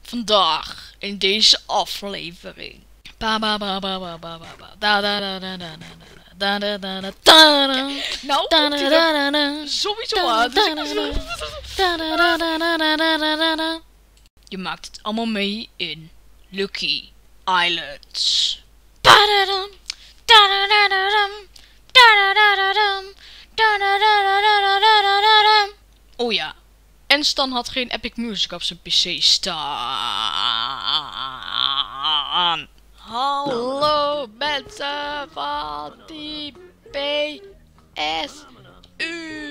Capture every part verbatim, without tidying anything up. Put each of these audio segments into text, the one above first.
Vandaag in deze aflevering. Ba ba ba ba ba ba ba ba. Da da da da da da da da da da da da. Nou, Da komt da hij da da er da. sowieso aan. Dus ik moet zo... Da da da da da da da da da da. Je maakt het allemaal mee in Lucky Islands. Ba-da-dum, da-da-da-da-dum, da-da-da-da-dum, da-da-da-da-da-da-da-dum. Oh ja, en Stan had geen Epic Music op zijn P C staan. Hallo mensen van die P S U.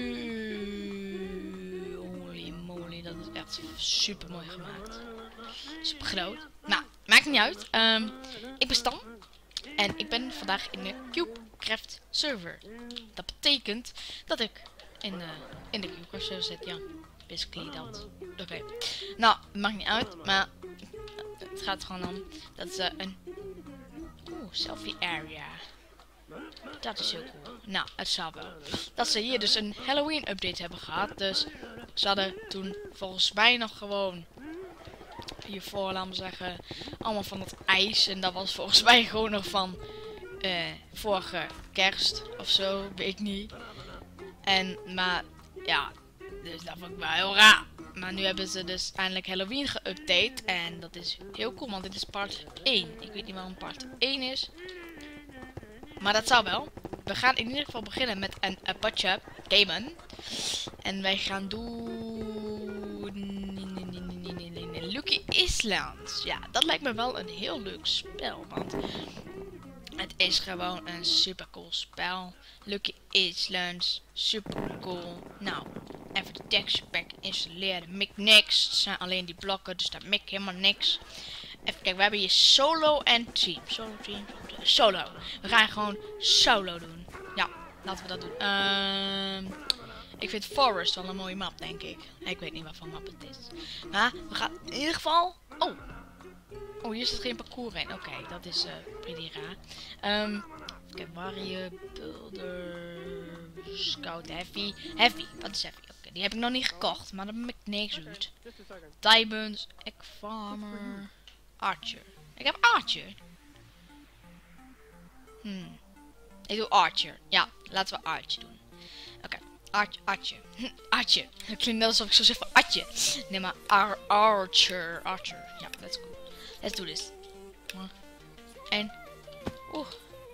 Holy moly, dat is echt super mooi gemaakt. Super groot. Nou, maakt niet uit. Um, ik ben Stan. En ik ben vandaag in de CubeCraft server. Dat betekent dat ik in de, in de CubeCraft server zit. Ja, basically dat. Oké. Okay. Nou, maakt niet uit. Maar het gaat gewoon om dat ze een... Oeh, selfie area. Dat is heel cool. Nou, het zal wel. Dat ze hier dus een Halloween update hebben gehad. Dus ze hadden toen volgens mij nog gewoon... Hiervoor, laten we zeggen, allemaal van dat ijs. En dat was volgens mij gewoon nog van uh, vorige kerst of zo, weet ik niet. En, maar, ja, dus dat vond ik wel heel raar. Maar nu hebben ze dus eindelijk Halloween geüpdate. En dat is heel cool, want dit is part één. Ik weet niet waarom part één is. Maar dat zou wel. We gaan in ieder geval beginnen met een Apache Demon. En wij gaan doen... Lucky Islands. Ja, dat lijkt me wel een heel leuk spel. Want het is gewoon een super cool spel. Lucky Islands. Super cool. Nou, even de texture pack installeren. Mik niks. Het zijn alleen die blokken. Dus daar mik helemaal niks. Even kijken. We hebben hier solo en team. Solo, team. Solo. We gaan gewoon solo doen. Ja, laten we dat doen. Ehm... Uh, Ik vind Forest wel een mooie map, denk ik. Ik weet niet wat voor map het is. Maar we gaan in ieder geval... Oh. Oh, hier zit geen parcours in. Oké, okay, dat is uh, pretty raar. Um, Kijk, Warrior, Builder, Scout, Heavy. Heavy, wat is Heavy? Oké, okay, die heb ik nog niet gekocht, maar dat maakt niks uit. Diamonds, Egg Farmer, Archer. Ik heb Archer. Hmm. Ik doe Archer. Ja, laten we Archer doen. Oké. Okay. Arch, Archer. Archer. Het klinkt net alsof ik zo zeg van Archer. Nee, maar Ar Archer. Archer. Ja, let's go. Let's do this. En. Oeh.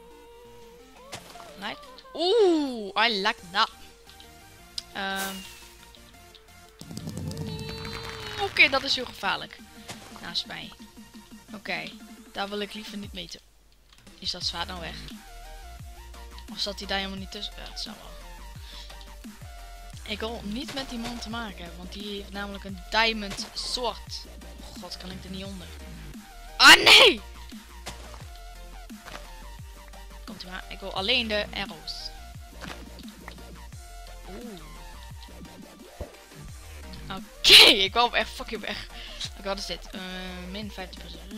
Like. Oeh, I like that. Um. Oké, okay, dat is heel gevaarlijk. Naast mij. Oké, okay, daar wil ik liever niet meten. Is dat zwaard nou weg? Of zat hij daar helemaal niet tussen? Ja, het zou wel. Ik wil niet met die man te maken hebben, want die heeft namelijk een diamond sword. Oh god, kan ik er niet onder. Ah nee! Komt u maar, ik wil alleen de arrows. Oeh. Oké, okay, ik wou hem echt fucking weg. Oké, wat is dit? Uh, min vijftig procent.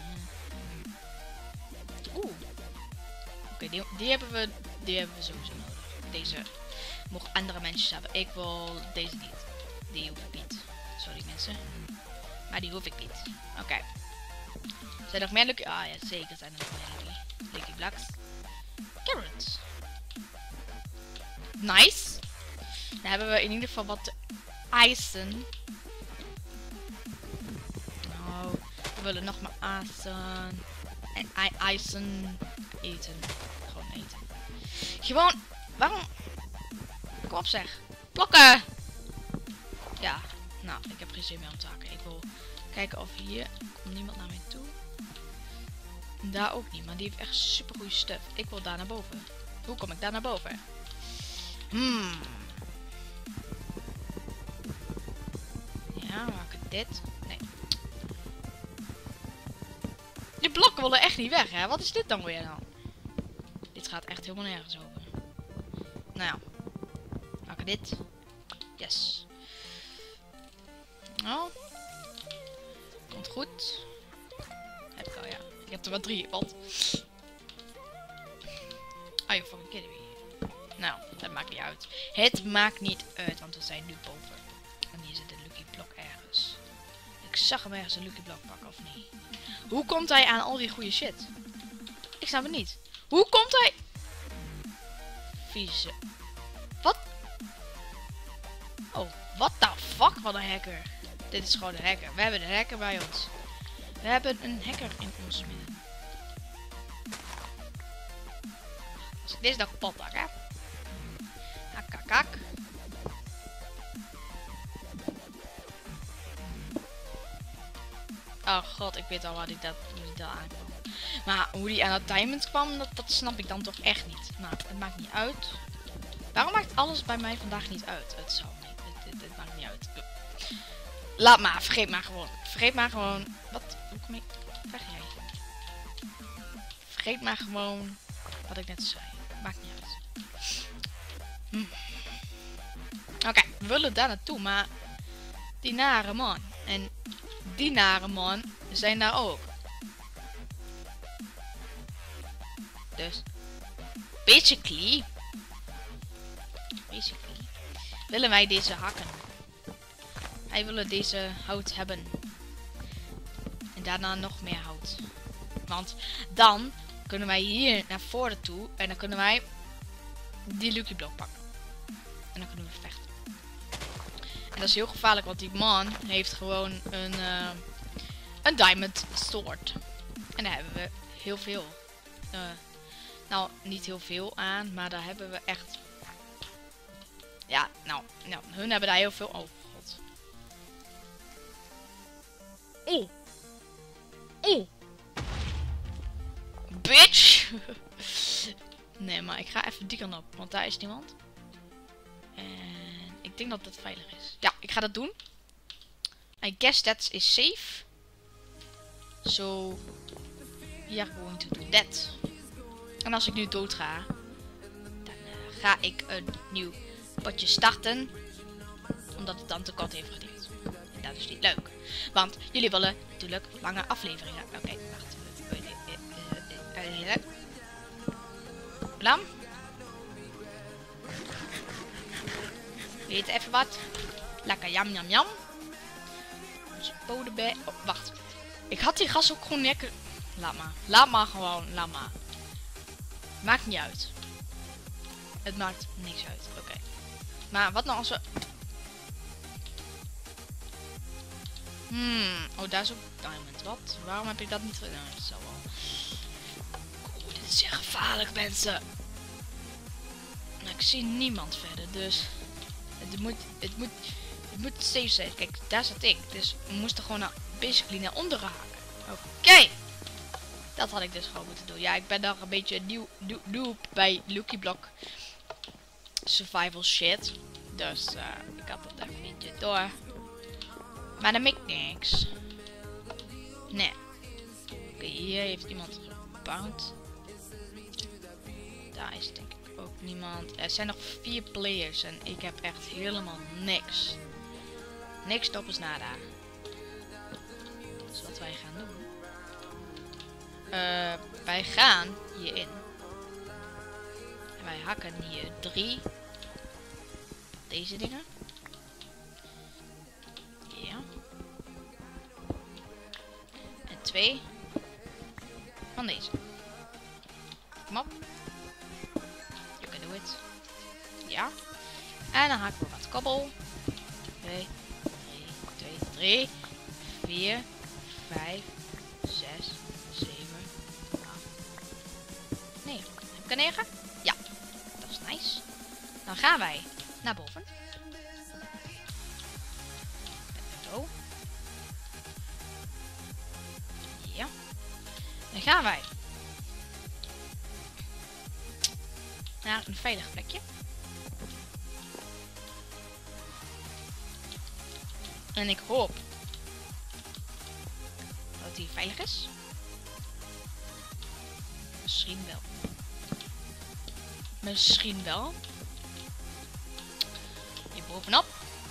Oeh. Oké, okay, die, die hebben we, die hebben we sowieso nodig. Deze. Mocht andere mensen hebben. Ik wil deze niet. Die hoef ik niet. Sorry mensen. Maar die hoef ik niet. Oké. Okay. Zijn er nog meer lucky? Ah ja, zeker zijn er nog meer lucky. Lucky blocks. Carrots. Nice. Dan hebben we in ieder geval wat ijzen. Nou, we willen nog maar ijzen. En ijzen eten. Gewoon eten. Gewoon, waarom... Kom op zeg. Blokken! Ja, nou, ik heb geen zin meer om te hakken. Ik wil kijken of hier... Komt niemand naar mij toe? Daar ook niet, maar die heeft echt super goede stuff. Ik wil daar naar boven. Hoe kom ik daar naar boven? Hmm. Ja, we hakken dit. Nee. Die blokken willen echt niet weg, hè? Wat is dit dan weer dan? Dit gaat echt helemaal nergens over. Nou ja. Dit. Yes. Nou. Komt goed. Heb ik al, ja. Ik heb er maar drie, want... Are you fucking kidding me? Nou, dat maakt niet uit. Het maakt niet uit, want we zijn nu boven. En hier zit een lucky blok ergens. Ik zag hem ergens een Lucky Block pakken, of niet? Hoe komt hij aan al die goede shit? Ik snap het niet. Hoe komt hij... Vieze. Wat? Oh, what the fuck? Wat een hacker. Dit is gewoon een hacker. We hebben een hacker bij ons. We hebben een hacker in ons midden. Als ik deze dan kapot maak, hè? Hakakak. Oh god, ik weet al waar die dat, hoe die dat aankwam. Maar hoe die aan dat diamond kwam, dat, dat snap ik dan toch echt niet. Nou, het maakt niet uit. Waarom maakt alles bij mij vandaag niet uit? Het zal niet. Het, het, het maakt niet uit. Laat maar, vergeet maar gewoon. Vergeet maar gewoon. Wat? Hoe kom ik? Waar ga jij? Vergeet maar gewoon wat ik net zei. Maakt niet uit. Hm. Oké, okay, we willen daar naartoe, maar die nare man en die nare man zijn daar ook. Dus, basically, basically, willen wij deze hakken. Wij willen deze hout hebben. En daarna nog meer hout. Want dan kunnen wij hier naar voren toe en dan kunnen wij die Lucky Block pakken. En dan kunnen we vechten. En dat is heel gevaarlijk, want die man heeft gewoon een, uh, een diamond sword. En daar hebben we heel veel. Uh, nou, niet heel veel aan, maar daar hebben we echt... Ja, nou, nou, hun hebben daar heel veel... Oh, god. Oeh. Oeh. Bitch. Nee, maar ik ga even die kant op, want daar is niemand. En ik denk dat dat veilig is. Ja, ik ga dat doen. I guess that is safe. So, we are going to do that. En als ik nu dood ga, dan uh, ga ik een nieuw potje starten. Omdat het dan te kort heeft geduurd. En dat is niet leuk. Want jullie willen natuurlijk lange afleveringen. Oké, okay, wacht. Blam. Weet even wat. Lekker jam jam jam. Onze bodem bij. Oh, wacht. Ik had die gas ook gewoon lekker. Laat maar. Laat maar gewoon. Laat maar. Maakt niet uit. Het maakt niks uit. Oké. Okay. Maar wat nou als we... Hmm. Oh, daar is ook diamond. Wat? Waarom heb ik dat niet gedaan? Nou, dat zal wel... Oh, dit is echt gevaarlijk, mensen. Nou, ik zie niemand verder, dus... Het moet... Het moet... Het moet safe zijn. Kijk, daar zat ik. Dus we moesten gewoon naar... Basically naar onderen haken. Oké. Okay. Dat had ik dus gewoon moeten doen. Ja, ik ben nog een beetje nieuw, nieuw, nieuw bij Lucky Block survival shit. Dus uh, ik had het even niet door. Maar dat maakt niks. Nee. Oké, okay, hier heeft iemand gebouwd. Daar is denk ik ook niemand. Er zijn nog vier players en ik heb echt helemaal niks. Niks toppers nada. Dat is wat wij gaan doen. Uh, wij gaan hierin. En wij hakken hier drie. Deze dingen. Ja. En twee. Van deze. Kom op. You can do it. Ja. En dan hakken we wat kobbel. twee, drie, twee, drie, vier, vijf, zes, zeven, acht. Nee, heb ik er negen? Ja, dat is nice. Dan gaan wij naar boven. Zo. Ja. Dan gaan wij naar een veilig plekje. En ik hoop dat hij veilig is. Misschien wel. Misschien wel. Hier bovenop.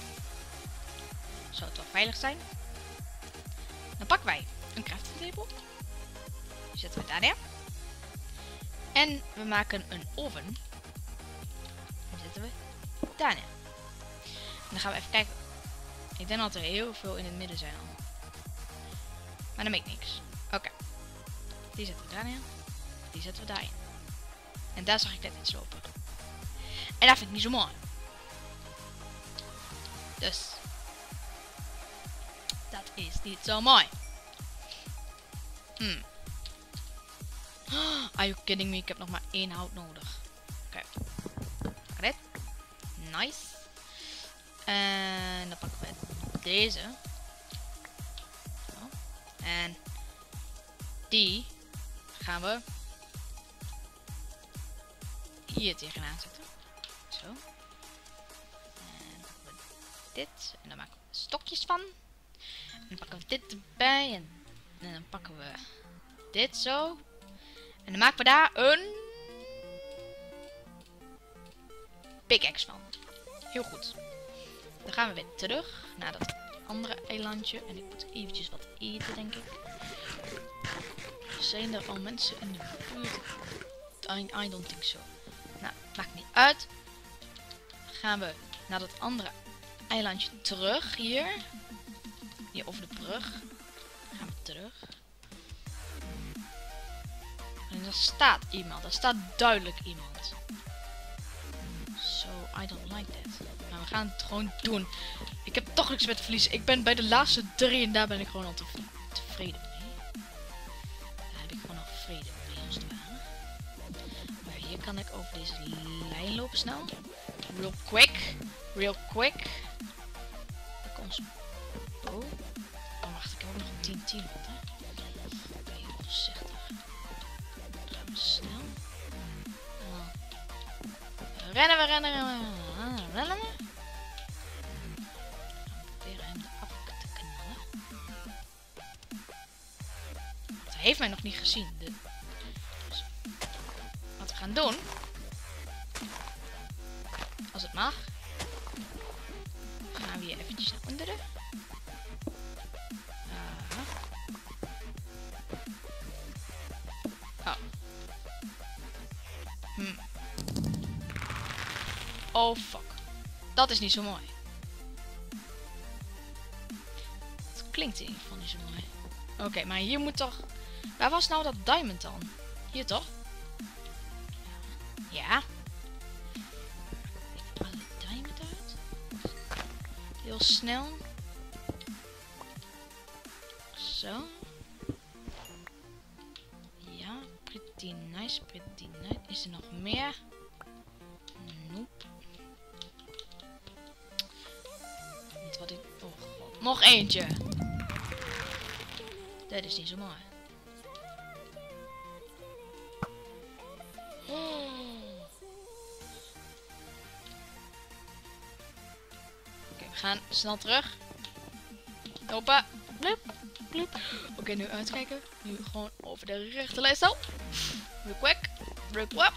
Zou het wel veilig zijn. Dan pakken wij een crafting table. Die zetten we daar neer. En we maken een oven. Die zetten we daar neer. En dan gaan we even kijken. Ik denk dat er heel veel in het midden zijn al. Maar dan maakt niks. Oké. Okay. Die zetten we daarin. Die zetten we daarin. En daar zag ik net iets lopen. En dat vind ik niet zo mooi. Dus. Dat is niet zo mooi. Hmm. Are you kidding me? Ik heb nog maar één hout nodig. Oké. Okay. Nice. En dan pakken we deze. Zo. En die gaan we hier tegenaan zetten. Zo. En dan pakken we dit. En dan maken we stokjes van. En dan pakken we dit erbij. En, en dan pakken we dit zo. En dan maken we daar een pickaxe van. Heel goed. Dan gaan we weer terug naar dat andere eilandje. En ik moet eventjes wat eten, denk ik. Zijn er al mensen in de buurt? I, I don't think so. Nou, maakt niet uit. Dan gaan we naar dat andere eilandje terug. Hier. Hier over de brug. Dan gaan we terug. En er staat iemand. Er staat duidelijk iemand. So, I don't like that. Maar we gaan het gewoon doen. Ik heb toch niks met verliezen. Ik ben bij de laatste drie en daar ben ik gewoon al tev tevreden mee. Daar heb ik gewoon al vrede mee, als het ware. Maar hier kan ik over deze lijn lopen snel. Real quick. Real quick. Daar komt ze. Oh. Oh, wacht. Ik heb ook nog een tien tien. Oké, heel voorzichtig. Snel. Oh. Rennen we, rennen we. Rennen we. Proberen hem eraf te knallen. Want hij heeft mij nog niet gezien. De... Dus wat we gaan doen. Als het mag. Gaan we hier eventjes naar onderen. Uh. Oh. Hmm. Oh fuck. Dat is niet zo mooi. Het klinkt in ieder geval niet zo mooi. Oké, okay, maar hier moet toch... Waar was nou dat diamond dan? Hier toch? Ja. Ik haal de diamond uit. Heel snel. Zo. Ja, pretty nice, pretty nice. Is er nog meer? Nope. Niet wat ik... Oh god. Nog eentje. Dat is niet zo mooi. Oh. Oké, okay, we gaan snel terug. Hoppa. Blip. Blip. Oké, okay, nu uitkijken. Nu gewoon over de rechte lijn zo. Real quick. Real quick.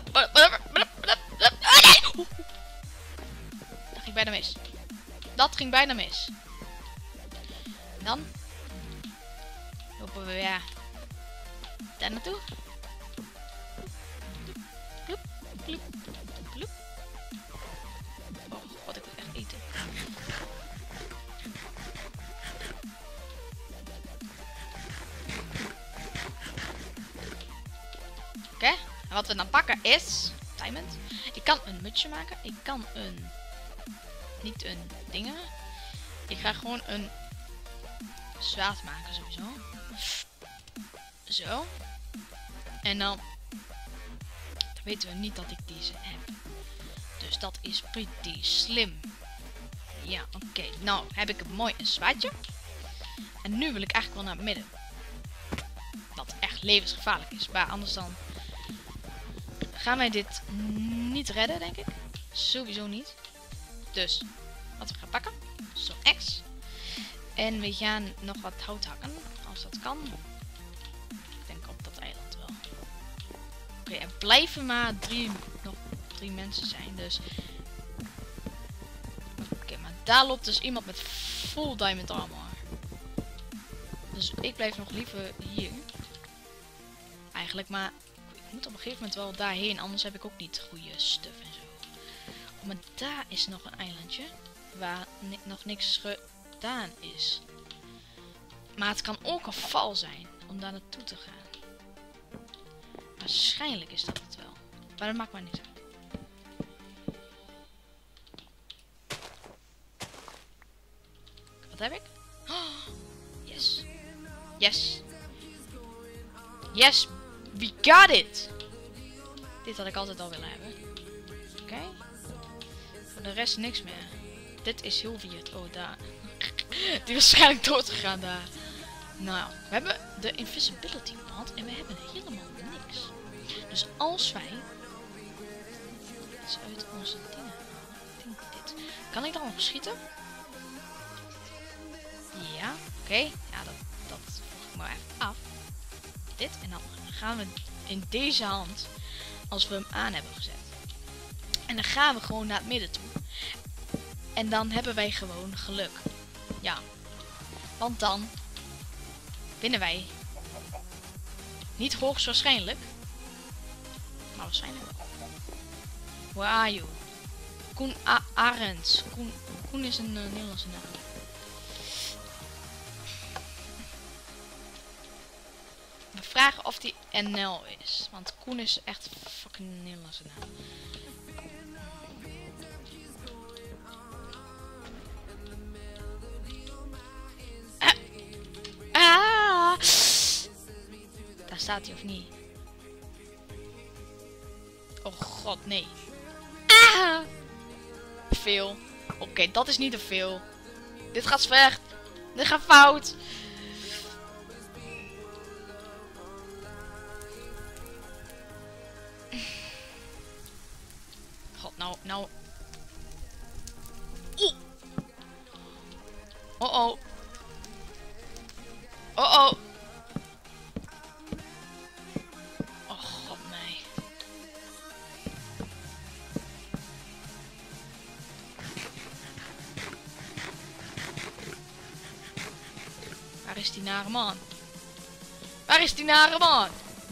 Dat ging bijna mis. Dat ging bijna mis. En dan lopen we weer daar naartoe. Bloep, bloep, bloep. Oh god, ik wil echt eten. Oké, okay. En wat we dan pakken is diamond. Ik kan een mutsje maken. Ik kan een... Niet een dingen. Ik ga gewoon een zwaard maken sowieso. Zo. En dan, dan weten we niet dat ik deze heb. Dus dat is pretty slim. Ja, oké. Okay. Nou heb ik een mooi een zwaardje. En nu wil ik eigenlijk wel naar het midden. Wat echt levensgevaarlijk is. Maar anders dan gaan wij dit niet redden, denk ik. Sowieso niet. Dus, wat we gaan pakken. Zo'n X. En we gaan nog wat hout hakken. Als dat kan. Ik denk op dat eiland wel. Oké, okay, er blijven maar drie, nog drie mensen zijn. Dus. Oké, okay, maar daar loopt dus iemand met full diamond armor. Dus ik blijf nog liever hier. Eigenlijk, maar ik moet op een gegeven moment wel daarheen. Anders heb ik ook niet goede stuff en zo. Oh, maar daar is nog een eilandje. Waar ni nog niks gedaan is. Maar het kan ook een val zijn om daar naartoe te gaan. Waarschijnlijk is dat het wel. Maar dat maakt maar niet uit. Wat heb ik? Oh, yes. Yes. Yes. We got it. Dit had ik altijd al willen hebben. Oké. Okay. Voor de rest niks meer. Dit is heel weird. Oh, daar. Die is waarschijnlijk doodgegaan daar. Nou, we hebben de invisibility band en we hebben helemaal niks. Dus als wij iets uit onze dingen halen, ik denk dit. Kan ik dan nog schieten? Ja, oké. Okay. Ja, dat, dat volg ik maar even af. Dit en dan gaan we in deze hand, als we hem aan hebben gezet. En dan gaan we gewoon naar het midden toe. En dan hebben wij gewoon geluk. Ja. Want dan winnen wij. Niet hoogstwaarschijnlijk. Maar waarschijnlijk wel. Where are you? Koen A Arends. Koen, Koen is een uh, Nederlandse naam. We vragen of die N L is. Want Koen is echt fucking een Nederlandse naam. Daar staat hij of niet? Oh god, nee. Ah! Veel. Oké, okay, dat is niet te veel. Dit gaat slecht. Dit gaat fout. God, nou, nou. Oeh. Oh oh. Oh oh. Oh god, nee. Waar is die nare man? Waar is die nare man?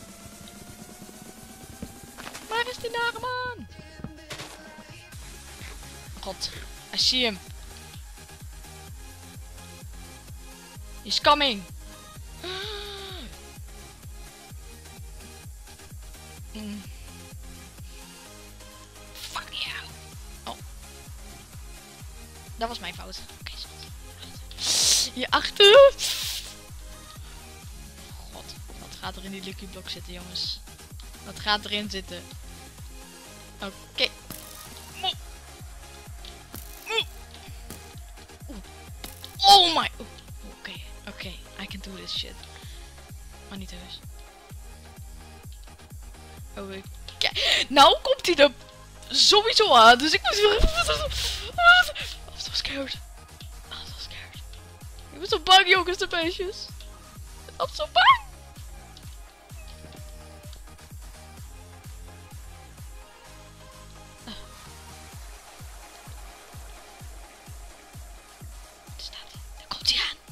Waar is die nare man? God, I see him. He's coming. Mm. Fuck yeah. Oh. Dat was mijn fout. Oké, okay, hierachter. God, wat gaat er in die lucky block zitten, jongens? Wat gaat erin zitten? Oké. Okay. Oh my. Oké, oké. Okay. I can do this shit. Maar niet heus. Oh, ik... Nou komt hij er sowieso aan, dus ik moet weer even... I'm so scared. I'm so scared. Ik ben zo bang, jongens en meisjes. I'm zo bang. Ah. Daar staat hij. Daar komt hij aan.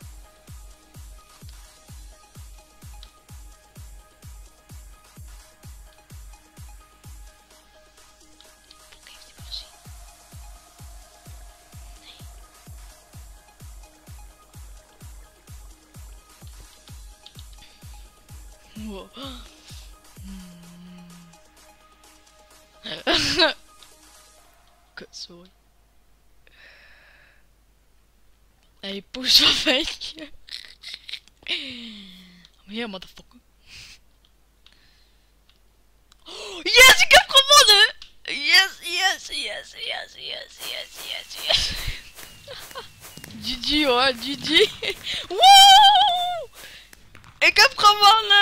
Wow. Hmm. Kut, sorry. Hey, poes, wat weet je? I'm here, motherfucker. Oh, yes, ik heb gewonnen! Yes, yes, yes, yes, yes, yes, yes, yes. G G hoor, G G. Woe! Ik heb gewonnen!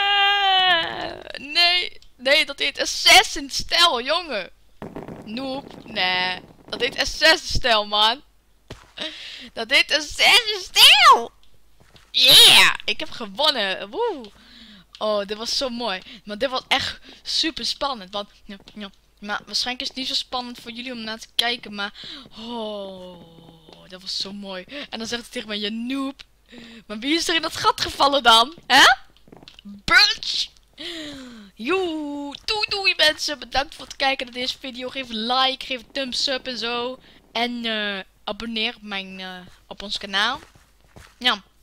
Nee, nee, dat heet Assassin stijl, jongen. Noob, nee. Dat heet Assassin stijl, man. Dat heet Assassin stijl. Yeah, ik heb gewonnen. Woe. Oh, dit was zo mooi. Maar dit was echt super spannend. Want, ja, ja. Maar waarschijnlijk is het niet zo spannend voor jullie om naar te kijken. Maar, oh, dat was zo mooi. En dan zegt hij tegen mij, je noob. Maar wie is er in dat gat gevallen dan? Hè? Brunch! Joe, doei doei mensen. Bedankt voor het kijken naar deze video. Geef een like, geef een thumbs up en zo. En uh, abonneer op, mijn, uh, op ons kanaal. Ja.